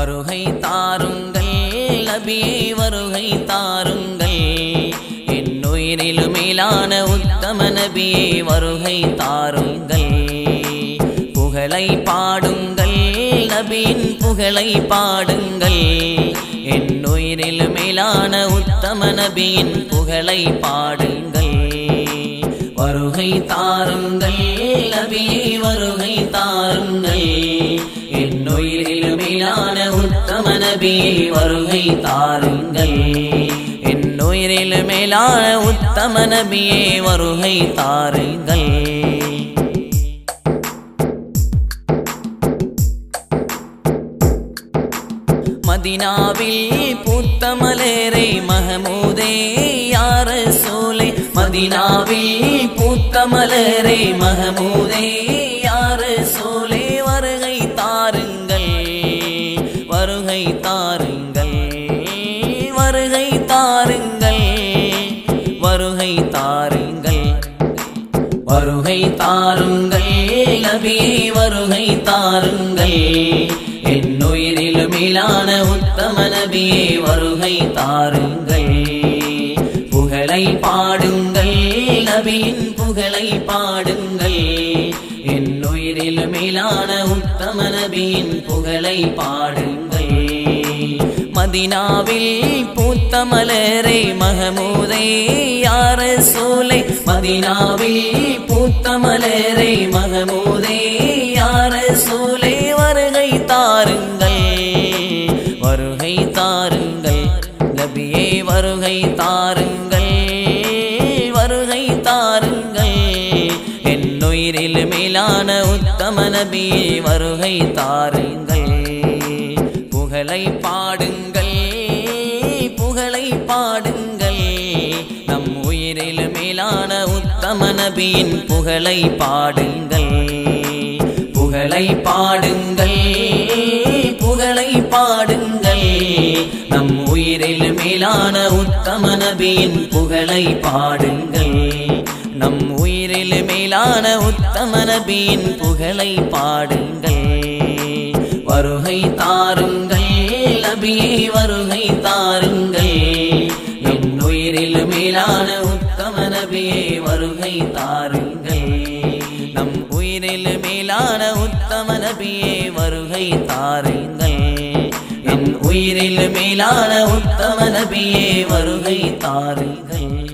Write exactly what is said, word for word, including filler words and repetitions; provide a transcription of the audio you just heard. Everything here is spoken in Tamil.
வருகை தாருங்கள் நபியே வருகை தாருங்கள் என்னுயிரிலும் மேலான உத்தம நபியே வருகை தாருங்கள் புகழை பாடுங்கள் நபியின் புகழை பாடுங்கள் என்னுயிரிலும் மேலான உத்தம நபியின் புகழை பாடுங்கள் வருகை தாருங்கள் நபியே வருகை தாருங்கள் என்னுயிரிலும் மேலான உத்தம நபியே வருகை தாருங்கள் என்னுயிரிலும் மேலான உத்தம நபியே வருகை தாருங்கள் மதீனாவில் பூத்த மலரே மஹமூதே யா ரசூலே மதீனாவில் பூத்த மலரே மஹமூதே யா ரசூலே வருகை தாருங்கள் வருகை தாருங்கள் வருகை தாருங்கள் வருகை தாருங்கள் வருகை தாருங்கள் நபியே வருகை தாருங்கள் என்னுயிரிலும் மேலான உத்தம நபியே வருகை தாருங்கள் புகழை பாடுங்கள் நபியின் புகழை பாடுங்கள் என்னுயிரிலும் மேலான உத்தம நபியின் புகழை பாடுங்கள் மதீனாவில் பூத்த மலரே மஹமூதே யா ரசூலே மதீனாவில் பூத்த மலரே மஹமூதே யா ரசூலே வருகை தாருங்கள் வருகை தாருங்கள் நபியே வருகை தாருங்கள் வருகை தாருங்கள் என்னுயிரில் மேலான உத்தம நபியே வருகை தாருங்கள் புகழை பாடுங்கள் புகழை பாடுங்கள் நம் உயிரில் மேலான உத்தம நபியின் புகழை பாடுங்கள் புகழை பாடுங்கள் புகழை பாடுங்கள் நம் உயிரில் மேலான உத்தம நபியின் புகழை பாடுங்கள் நம் உயிரில் மேலான உத்தம நபியின் புகழை பாடுங்கள் வருகை தாருங்கள் நபியே வருகை தாருங்கள் என் உயிரில் மேலான உத்தம நபியே வருகை தாருங்கள் நம் உயிரில் மேலான உத்தம நபியே வருகை தாருங்கள் என் உயிரில் மேலான உத்தம நபியே வருகை தாருங்கள்.